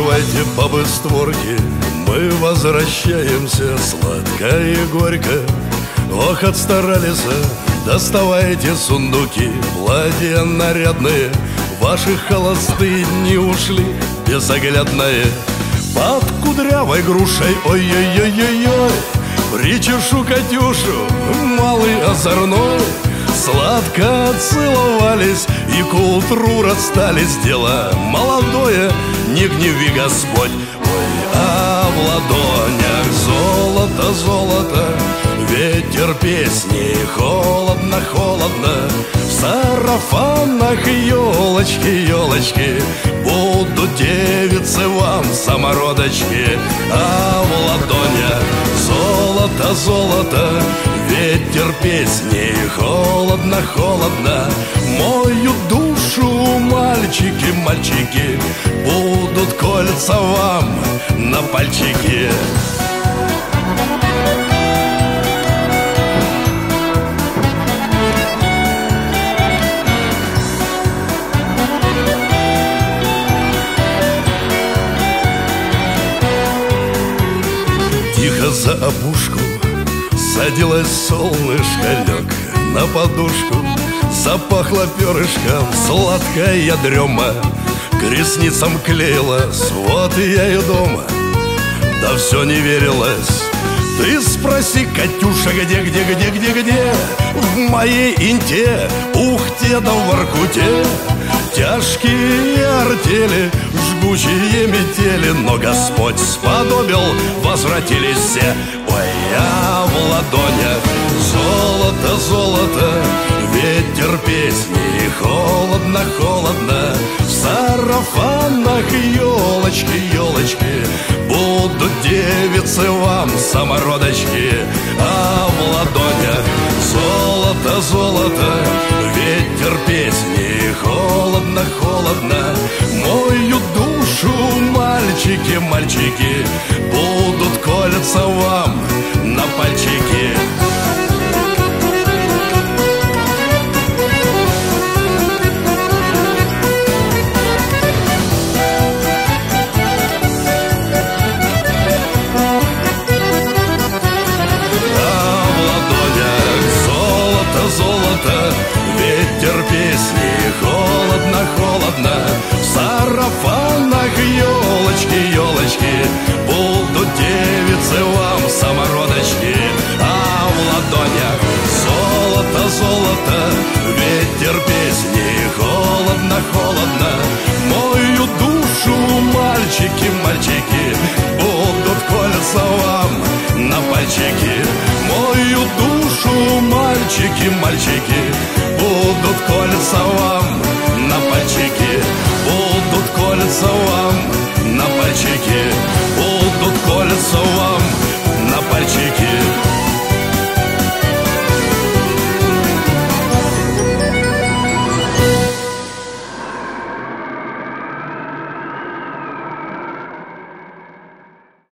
Открывайте, бабы, створки, мы возвращаемся, сладко и горько. Ох, отстарались, доставайте сундуки, платья нарядные, ваши холостые дни ушли безоглядные. Под кудрявой грушей, ой-ой-ой-ой-ой, причешу Катюшу, малый озорной. Сладко целовались и к утру расстались. Дело молодое, не гневи Господь. Ой, а в ладонях золото, золото, ветер песни, холодно, холодно. В сарафанах елочки, елочки, будут девицы вам самородочки. А в ладонях золото, золото, ветер песни, холодно, холодно. Мою душу мальчики, мальчики, будут кольца вам на пальчики. Тихо за опушку садилось солнышко, лег на подушку. Запахло перышком сладкая дрема, к ресницам клеилась, вот и я и дома. Да все не верилось. Ты спроси, Катюша, где? В моей Инте, Ухте да в Воркуте. Тяжкие артели, жгучие метели, но Господь сподобил, возвратились все. Ой, а в ладонях золото, золото, ветер песни, холодно, холодно. В сарафанах елочки, елочки, будут девицы вам самородочки. А в ладонях золото, золото, ветер песни, холодно, холодно. Мою душу мальчики, мальчики, будут кольца вам на пальчики. Золото, ветер песни, холодно, холодно. В сарафанах елочки, елочки, будут девицы вам самородочки. А в ладонях золото, золото, ветер песни, холодно, холодно. Мою душу мальчики, мальчики, будут кольца вам на пальчики. Мою душу мальчики, мальчики,